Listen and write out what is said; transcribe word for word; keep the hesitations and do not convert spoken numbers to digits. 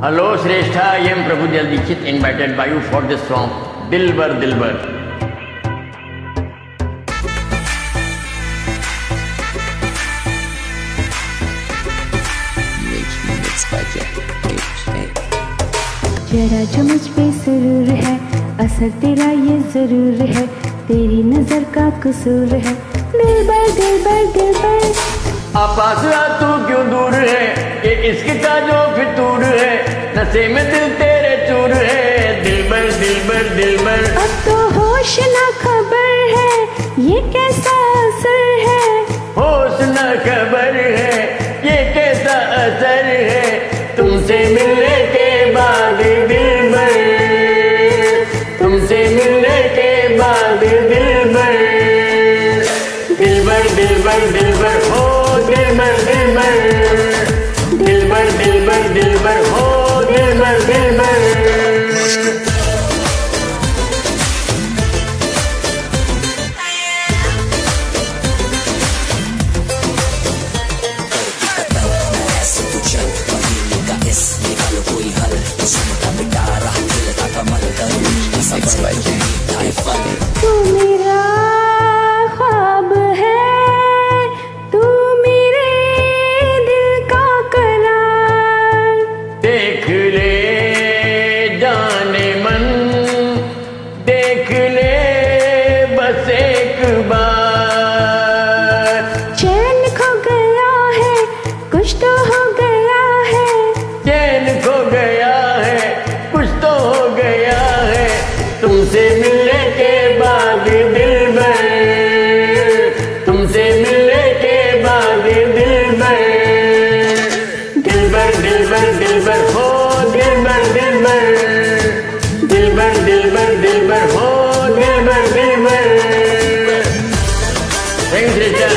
Hello Shrestha, I am Prabhudev Dixit invited by you for this song Dilbar Dilbar. जरा जो मुझ पे सुरूर है, असर तेरा ये जरूर है, तेरी नजर का कसूर है। दिलबर दिलबर दिलबर आप पास आ तू क्यों दूर है, ये इश्क का जो फितूर है, नशे में दिल तेरे चूर है। दिलबर दिलबर दिलबर अब तो होश ना खबर है, ये कैसा असर है। होश ना खबर है, ये कैसा असर है। तुमसे मिलने के बाद दिलबर, तुमसे मिलने के बाद दिलबर, दिलबर दिलबर दिलबर हो दिलबर दिलबर, दिलबर दिलबर दिलबर हो दिलबर दिलबर। तू मेरा ख्वाब है, तू मेरे दिल का करार। देख ले जाने मन, देख ले बस एक बार। चैन खो गया है, कुछ तो हो गया है। चैन खो गया है, कुछ तो हो गया है। तुमसे मिलने के बाद दिलबर, तुमसे मिलने के बाद दिलबर, दिलबर दिलबर दिलबर हो दिलबर दिलबर, दिलबर दिलबर दिलबर हो दिलबर दिलबर। थैंक्स